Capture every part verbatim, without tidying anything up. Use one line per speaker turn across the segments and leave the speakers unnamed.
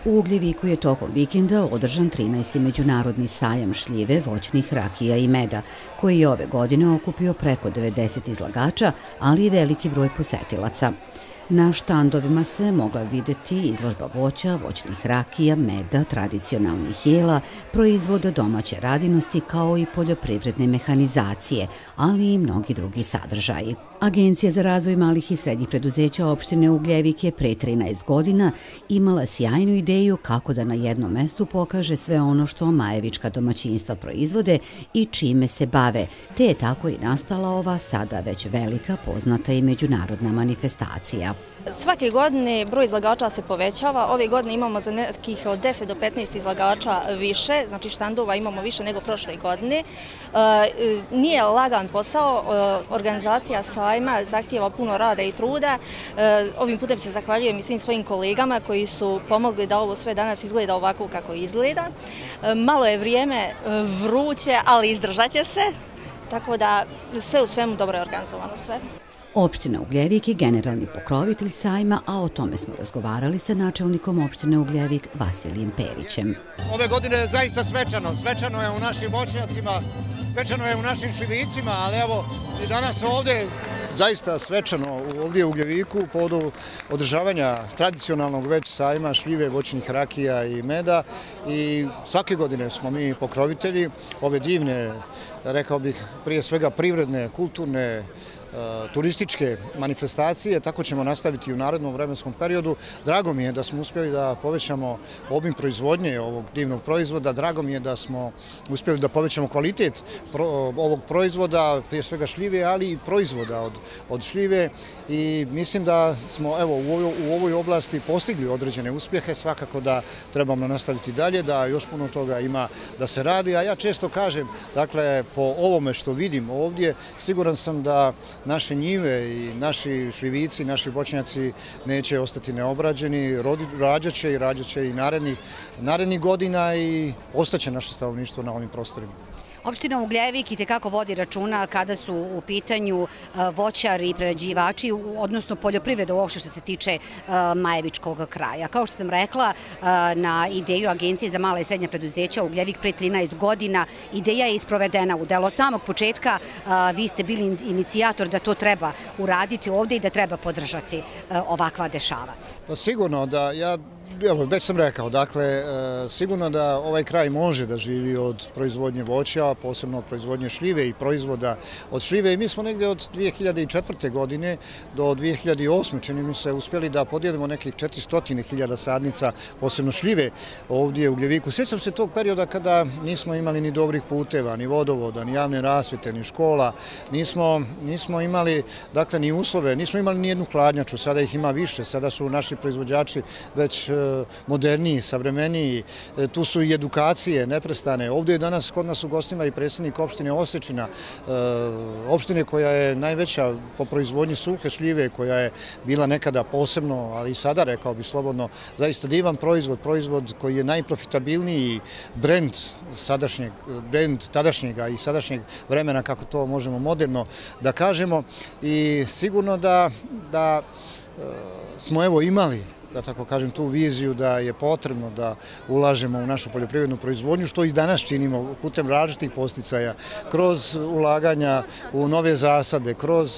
U Ugljeviku je tokom vikenda održan trinaesti međunarodni sajam šljive, voćnih rakija i meda, koji je ove godine okupio preko devedeset izlagača, ali i veliki broj posetilaca. Na štandovima se mogla videti izložba voća, voćnih rakija, meda, tradicionalnih jela, proizvoda domaće radinosti kao i poljoprivredne mehanizacije, ali i mnogi drugi sadržaji. Agencija za razvoj malih i srednjih preduzeća opštine Ugljevik je pre trinaest godina imala sjajnu ideju kako da na jednom mestu pokaže sve ono što majevička domaćinstva proizvode i čime se bave, te je tako i nastala ova sada već velika, poznata i međunarodna manifestacija.
Svake godine broj izlagača se povećava. Ove godine imamo za nekih od deset do petnaest izlagača više, znači štandova imamo više nego prošle godine. Nije lagan posao, organizacija sajma zahtijeva puno rada i truda. Ovim putem se zahvaljujem i svim svojim kolegama koji su pomogli da ovo sve danas izgleda ovako kako izgleda. Malo je vrijeme vruće, ali izdržat će se, tako da sve u svemu dobro je organizovano sve.
Opština Ugljevik je generalni pokrovitelj sajma, a o tome smo razgovarali sa načelnikom opštine Ugljevik Vasilijem Perićem.
Ove godine je zaista svečano. Svečano je u našim voćnjacima, svečano je u našim šljivicima, ali evo i danas ovdje zaista svečano ovdje u Ugljeviku u povodu održavanja tradicionalnog već sajma šljive, voćnih rakija i meda. I svake godine smo mi pokrovitelji ove divne, rekao bih prije svega privredne, kulturne, turističke manifestacije, tako ćemo nastaviti i u narednom vremenskom periodu. Drago mi je da smo uspjeli da povećamo obim proizvodnje ovog divnog proizvoda, drago mi je da smo uspjeli da povećamo kvalitet ovog proizvoda, prije svega šljive, ali i proizvoda od, od šljive i mislim da smo evo, u, ovoj, u ovoj oblasti postigli određene uspjehe, svakako da trebamo nastaviti dalje, da još puno toga ima da se radi, a ja često kažem, dakle, po ovome što vidim ovdje, siguran sam da naše njive i naši šljivici, naši voćnjaci neće ostati neobrađeni, rađaće i rađaće i narednih, narednih godina i ostaće naše stanovništvo na ovim prostorima.
Opština Ugljevik i tekako vodi računa kada su u pitanju voćari i prerađivači, odnosno poljoprivreda uopšte što se tiče majevičkog kraja. Kao što sam rekla, na ideju Agencije za mala i srednja preduzeća Ugljevik pre trinaest godina, ideja je isprovedena u delo. Od samog početka vi ste bili inicijator da to treba uraditi ovdje i da treba podržati ovakva dešavanja.
Pa sigurno da ja Evo, već sam rekao, dakle, sigurno da ovaj kraj može da živi od proizvodnje voća, posebno od proizvodnje šljive i proizvoda od šljive. I mi smo negdje od dvije hiljade četvrte. godine do dvije hiljade osme. čini mi se uspjeli da podijelimo nekih četiristo hiljada sadnica, posebno šljive ovdje u Ugljeviku. Sjećam se tog perioda kada nismo imali ni dobrih puteva, ni vodovoda, ni javne rasvjete, ni škola. Nismo, nismo imali, dakle, ni uslove, nismo imali ni jednu hladnjaču. Sada ih ima više, sada su naši proizvođači već moderniji, savremeniji, tu su i edukacije neprestane. Ovdje je danas kod nas u gostima i predsjednik opštine Osečina, opštine koja je najveća po proizvodnji suhe šljive, koja je bila nekada posebno, ali i sada rekao bi slobodno, zaista divan proizvod, proizvod koji je najprofitabilniji brend sadašnjeg, brend tadašnjega i sadašnjeg vremena, kako to možemo moderno da kažemo. I sigurno da, da smo evo imali, da tako kažem, tu viziju da je potrebno da ulažemo u našu poljoprivrednu proizvodnju, što i danas činimo putem različitih posticaja, kroz ulaganja u nove zasade, kroz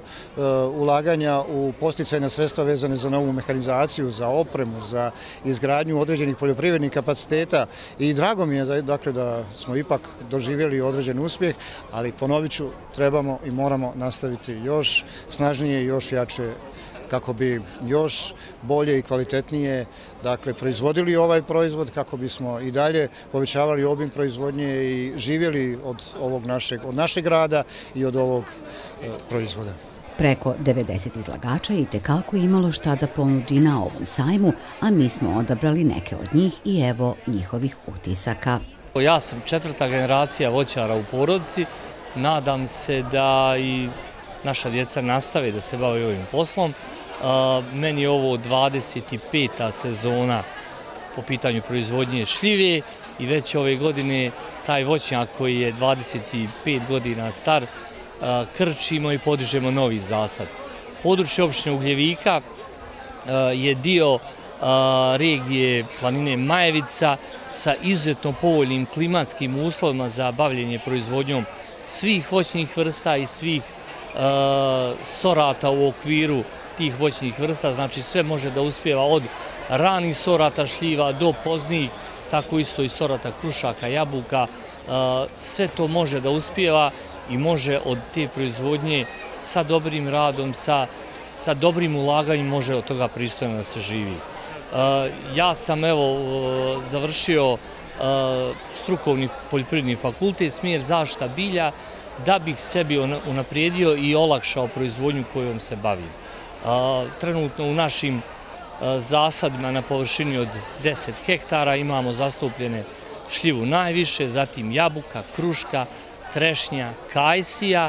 ulaganja u posticajna sredstva vezane za novu mehanizaciju, za opremu, za izgradnju određenih poljoprivrednih kapaciteta. I drago mi je da, dakle, da smo ipak doživjeli određen uspjeh, ali ponovit ću, trebamo i moramo nastaviti još snažnije i još jače kako bi još bolje i kvalitetnije, dakle, proizvodili ovaj proizvod, kako bismo i dalje povećavali obim proizvodnje i živjeli od ovog našeg, od našeg rada i od ovog e, proizvoda.
Preko devedeset izlagača i tekako imalo šta da ponudi na ovom sajmu, a mi smo odabrali neke od njih i evo njihovih utisaka.
Ja sam četvrta generacija voćara u porodici, nadam se da i naša djeca nastave da se bave ovim poslom. Meni je ovo dvadeset peta sezona po pitanju proizvodnje šljive i već ove godine taj voćnjak koji je dvadeset pet godina star krčimo i podižemo novi zasad. Područje opštine Ugljevika je dio regije planine Majevica sa izuzetno povoljnim klimatskim uslovima za bavljenje proizvodnjom svih voćnih vrsta i svih sorata u okviru tih voćnih vrsta, znači sve može da uspjeva od ranih sorata šljiva do poznijih, tako isto i sorata krušaka, jabuka, sve to može da uspjeva i može od te proizvodnje sa dobrim radom, sa, sa dobrim ulaganjem može od toga pristojno da se živi. Ja sam evo završio strukovni poljoprivredni fakultet, smjer zaštita bilja, da bih sebi unaprijedio i olakšao proizvodnju kojom se bavim. Trenutno u našim zasadima na površini od deset hektara imamo zastupljene šljivu najviše, zatim jabuka, kruška, trešnja, kajsija,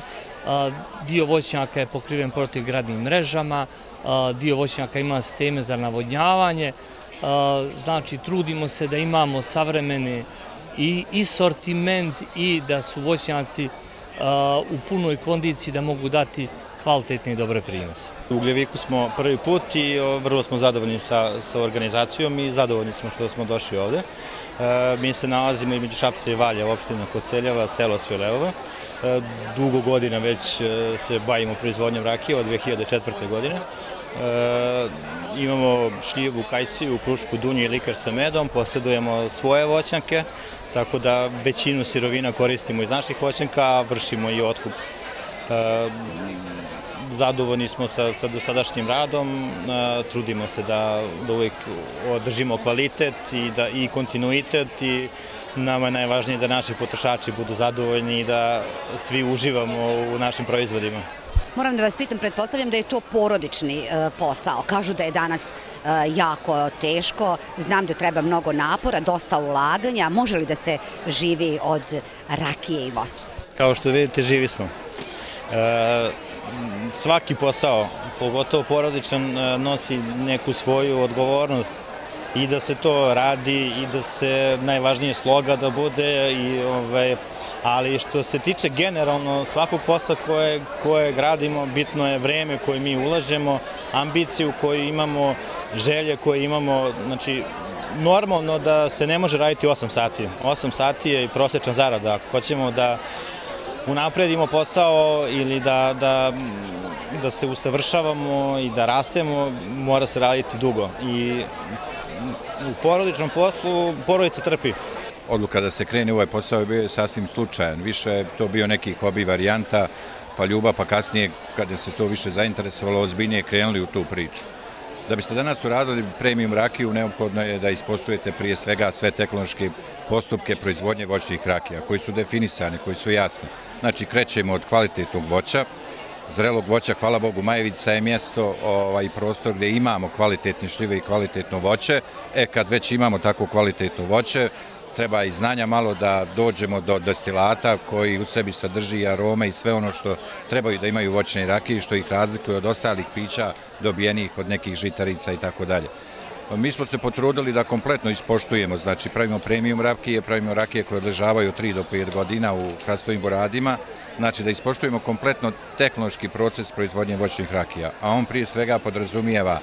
dio voćnjaka je pokriven protivgradnim mrežama, dio voćnjaka ima sisteme za navodnjavanje, znači trudimo se da imamo savremene i, i sortiment i da su voćnjaci u punoj kondiciji da mogu dati kvalitetne i dobre prinose.
U Ugljeviku smo prvi put i vrlo smo zadovoljni sa, sa organizacijom i zadovoljni smo što smo došli ovde. E, mi se nalazimo između Šapca i Valja, opština Koceljeva, selo Svileuva. E, dugo godina već se bavimo proizvodnjom rakije od dve hiljade četvrte. godine. E, imamo šljivu, kajsiju, krušku, dunju i likar sa medom, posjedujemo svoje voćnjake, tako da većinu sirovina koristimo iz naših voćnjaka, a vršimo i otkup. E, Zadovoljni smo sa, sa dosadašnjim radom, trudimo se da, da uvijek održimo kvalitet i, da, i kontinuitet i nama je najvažnije da naši potrošači budu zadovoljni i da svi uživamo u našim proizvodima.
Moram da vas pitam, pretpostavljam da je to porodični posao. Kažu da je danas jako teško, znam da treba mnogo napora, dosta ulaganja. Može li da se živi od rakije i voća?
Kao što vidite, živi smo. E, Svaki posao, pogotovo porodičan, nosi neku svoju odgovornost i da se to radi i da se najvažnije sloga da bude, i, ovaj, ali što se tiče generalno svakog posla koje, koje gradimo, bitno je vreme koje mi ulažemo, ambiciju koju imamo, želje koje imamo, znači normalno da se ne može raditi osam sati. osam sati je i prosječna zarada. Ako hoćemo da unapredimo posao ili da, da, da se usavršavamo i da rastemo, mora se raditi dugo. I u porodičnom poslu porodica trpi.
Odluka da se krene u ovaj posao je bio sasvim slučajan. Više je to bio neki hobi varijanta, pa ljubav, pa kasnije kada se to više zainteresovalo, ozbiljnije krenuli u tu priču. Da biste danas uradili premium rakiju, neophodno je da ispoštujete prije svega sve tehnološke postupke proizvodnje voćnih rakija, koji su definisani, koji su jasni. Znači, krećemo od kvalitetnog voća, zrelog voća, hvala Bogu, Majevica je mjesto i prostor gdje imamo kvalitetne šljive i kvalitetno voće. E, kad već imamo tako kvalitetno voće, treba i znanja malo da dođemo do destilata koji u sebi sadrži arome i sve ono što trebaju da imaju voćne rakije, što ih razlikuje od ostalih pića dobijenih od nekih žitarica i tako dalje. Mi smo se potrudili da kompletno ispoštujemo, znači pravimo premium rakije, pravimo rakije koje odležavaju od tri do pet godina u hrastovim boradima, znači da ispoštujemo kompletno tehnološki proces proizvodnje voćnih rakija, a on prije svega podrazumijeva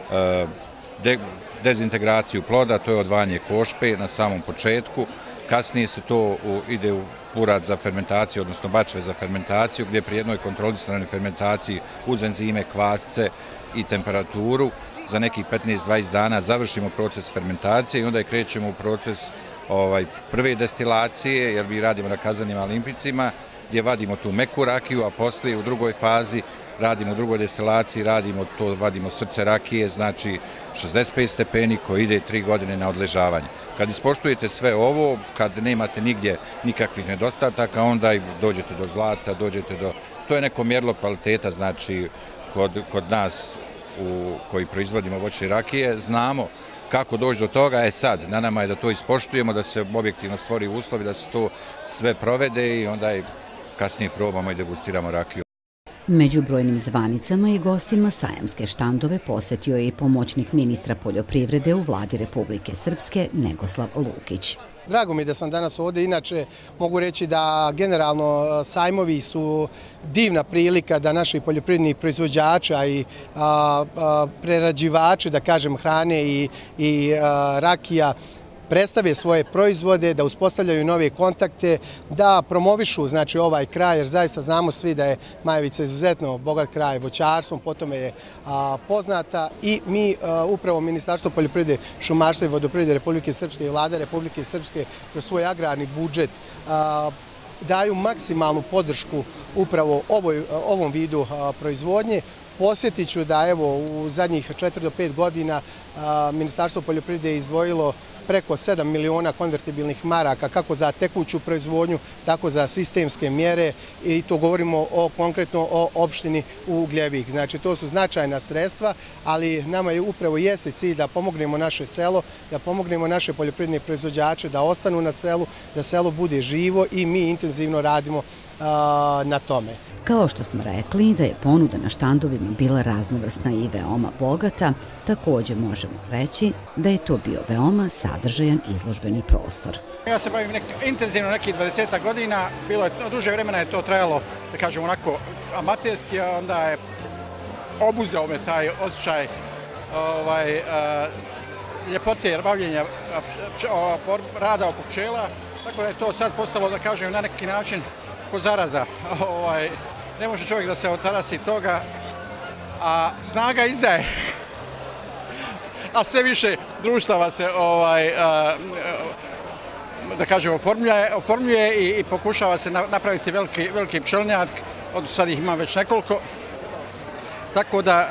de, dezintegraciju ploda, to je odvajanje košpe na samom početku, kasnije se to u, ide u urad za fermentaciju, odnosno bačve za fermentaciju, gdje pri jednoj kontrolisanoj fermentaciji uz enzime, kvasce i temperaturu za nekih petnaest do dvadeset dana završimo proces fermentacije i onda je krećemo u proces ovaj, prve destilacije, jer mi radimo na kazanima olimpicima, gdje vadimo tu meku rakiju, a poslije u drugoj fazi radimo u drugoj destilaciji, radimo to, vadimo srce rakije, znači šezdeset pet stepeni koji ide tri godine na odležavanje. Kad ispoštujete sve ovo, kad nemate nigdje nikakvih nedostataka, onda dođete do zlata, dođete do... To je neko mjerilo kvaliteta, znači kod, kod nas u koji proizvodimo voćne rakije, znamo kako doći do toga. E sad, na nama je da to ispoštujemo, da se objektivno stvori uslovi, da se to sve provede i onda je kasnije probamo i degustiramo rakiju.
Među brojnim zvanicama i gostima sajamske štandove posjetio je i pomoćnik ministra poljoprivrede u vladi Republike Srpske Negoslav Lukić.
Drago mi je da sam danas ovdje, inače mogu reći da generalno sajmovi su divna prilika da naši poljoprivredni proizvođača i prerađivači, da kažem, hrane i rakija predstave svoje proizvode, da uspostavljaju nove kontakte, da promovišu znači ovaj kraj, jer zaista znamo svi da je Majevica izuzetno bogat kraj voćarstvom, potom je poznata i mi upravo Ministarstvo poljoprivrede, šumarstva i vodoprivrede Republike Srpske i Vlada Republike Srpske kroz svoj agrarni budžet daju maksimalnu podršku upravo ovom vidu proizvodnje. Posjetit ću da evo u zadnjih četiri do pet godina Ministarstvo poljoprivrede je izdvojilo preko sedam miliona konvertibilnih maraka kako za tekuću proizvodnju, tako za sistemske mjere i to govorimo o, konkretno o opštini Ugljevik. Znači to su značajna sredstva, ali nama je upravo jeste cilj da pomognemo naše selo, da pomognemo naše poljoprivredne proizvođače da ostanu na selu, da selo bude živo i mi intenzivno radimo na tome.
Kao što smo rekli da je ponuda na štandovima bila raznovrsna i veoma bogata, također možemo reći da je to bio veoma sadržajan izložbeni prostor.
Ja se bavim intenzivno nekih dvadesetak godina, bilo je duže vremena je to trajalo, da kažem onako amaterski, a onda je obuzeo me taj osjećaj ljepote bavljenja rada oko pčela, tako da je to sad postalo, da kažem, na neki način ko zaraza. Ne može čovjek da se otarasi toga, a snaga izdaje. A sve više društava se, da kažem, oformljuje i pokušava se napraviti veliki pčelnjak, odnosno sad ih ima već nekoliko. Tako da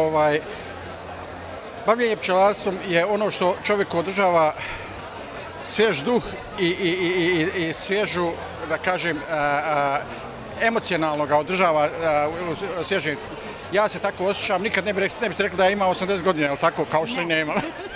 bavljenje pčelarstvom je ono što čovjeku održava svjež duh i svježu, da kažem, emocionalno ga održava svježim. Ja se tako osjećam, nikad ne biste rekli da ima osamdeset godina, ali tako kao što i nema.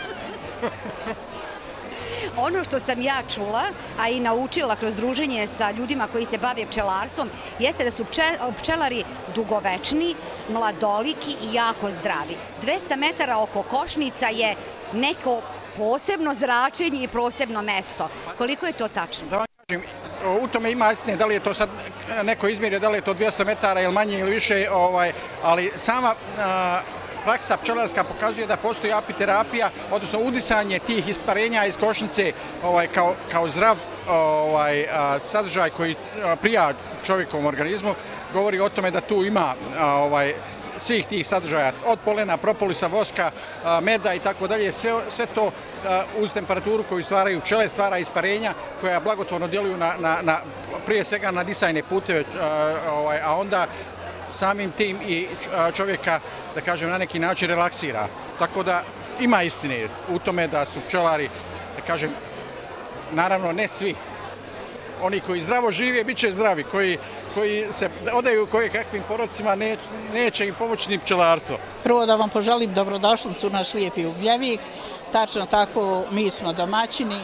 Ono što sam ja čula, a i naučila kroz druženje sa ljudima koji se bave pčelarstvom, jeste da su pčelari dugovečni, mladoliki i jako zdravi. dvesta metara oko košnica je neko posebno zračenje i posebno mesto. Koliko je to tačno?
Da vam kažem, u tome ima istine, da li je to sad neko izmjerio, da li je to dvjesto metara ili manje ili više, ali sama praksa pčelarska pokazuje da postoji apiterapija, odnosno udisanje tih isparenja iz košnice kao zdrav sadržaj koji prija čovjekovom organizmu, govori o tome da tu ima svih tih sadržaja, od polena, propolisa, voska, meda i tako dalje, sve to uz temperaturu koju stvaraju pčele, stvara isparenja koja blagotvorno djeluju prije svega na disajne puteve, a onda samim tim i čovjeka, da kažem, na neki način relaksira. Tako da ima istine u tome da su pčelari, da kažem, naravno ne svi, oni koji zdravo žive, bit će zdravi, koji se odaju koje kakvim porodcima, neće im pomoći ni pčelarstvo.
Prvo da vam poželim dobrodošlicu u naš lijepi Ugljevik. Tačno tako, mi smo domaćini,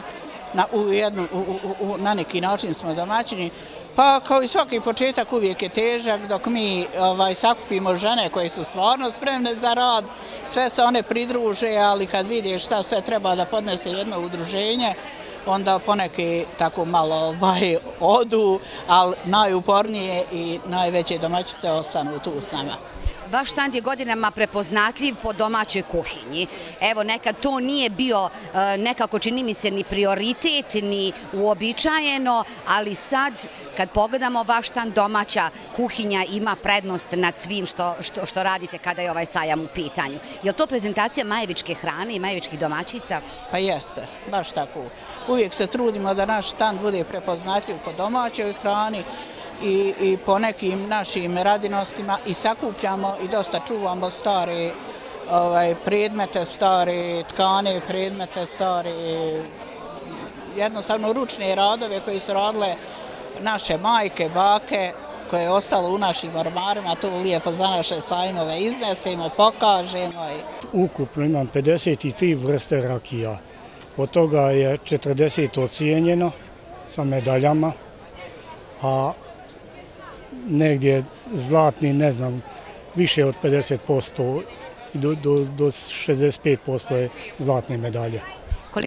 na neki način smo domaćini. Pa kao i svaki početak uvijek je težak, dok mi sakupimo žene koje su stvarno spremne za rad, sve se one pridruže, ali kad vide šta sve treba da podnese jedno udruženje, onda poneki tako malo odu, ali najupornije i najveće domaćice ostanu tu s nama.
Vaš štand je godinama prepoznatljiv po domaćoj kuhinji. Evo, nekad to nije bio nekako, čini mi se, ni prioritet, ni uobičajeno, ali sad, kad pogledamo vaš štand, domaća kuhinja ima prednost nad svim što radite kada je ovaj sajam u pitanju. Je li to prezentacija majevičke hrane i majevičkih domaćica?
Pa jeste, baš tako. Uvijek se trudimo da naš štand bude prepoznatljiv po domaćoj hrani i po nekim našim radinostima i sakupljamo i dosta čuvamo stare predmete, stare tkane, predmete, stare jednostavno ručne radove koji su radile naše majke, bake, koje je ostalo u našim ormarima, to lijepo za naše sajmove iznesemo, pokažemo.
Ukupno imam pedeset tri vrste rakija. Od toga je četrdeset ocijenjeno sa medaljama, a negdje zlatni, ne znam, više od pedeset posto do šezdeset pet posto je zlatne medalje.
Koliko dugo se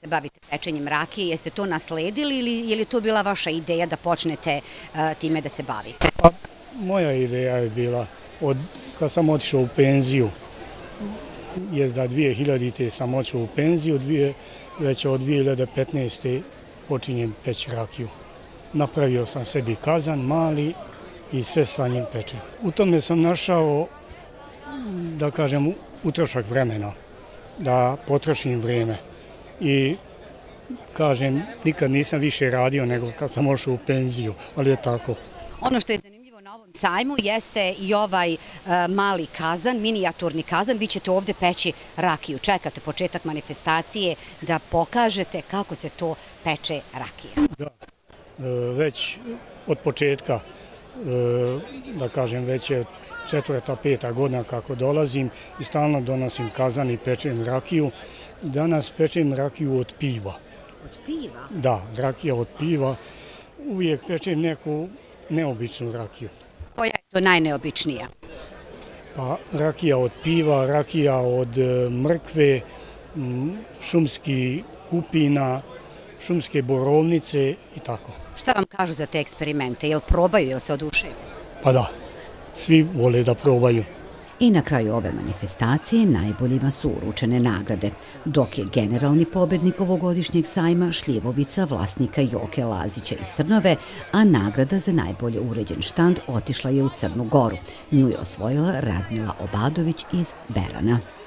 se bavite pečenjem rakije, jeste to nasledili ili je li to bila vaša ideja da počnete time da se bavite?
Pa, moja ideja je bila, kad sam otišao u penziju, je da dvije hiljadite sam otišao u penziju, već od dvije hiljade petnaeste počinjem peći rakiju. Napravio sam sebi kazan, mali, i sve sa njim pečem. U tome sam našao, da kažem, utrošak vremena, da potrošim vreme. I, kažem, nikad nisam više radio nego kad sam ošao u penziju, ali je tako.
Ono što je zanimljivo na ovom sajmu jeste i ovaj mali kazan, minijaturni kazan. Vi ćete ovde peći rakiju. Čekate početak manifestacije da pokažete kako se to peče rakija.
Da, već od početka, da kažem, već je četvrta, peta godina kako dolazim i stalno donosim kazan i pečem rakiju. Danas pečem rakiju od piva.
Od piva?
Da, rakija od piva. Uvijek pečem neku neobičnu rakiju.
Koja je to najneobičnija?
Pa rakija od piva, rakija od mrkve, šumskih kupina, šumske borovnice i tako.
Šta vam kažu za te eksperimente? Jel probaju, jel se oduševi?
Pa da, svi vole da probaju.
I na kraju ove manifestacije najboljima su uručene nagrade, dok je generalni pobednik ovogodišnjeg sajma šljivovica vlasnika Joke Lazića iz Trnove, a nagrada za najbolje uređen štand otišla je u Crnu Goru. Nju je osvojila Radmila Obadović iz Berana.